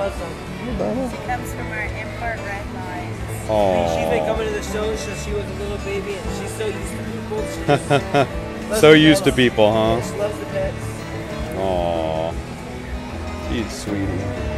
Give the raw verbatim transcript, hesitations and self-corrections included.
loves them. She comes from our import red lines. She's Oh. been coming to the show since she was a little baby, and she's so used to people. She just loves So the used to pets. people, huh? She loves the pets. Aw. He's sweetie.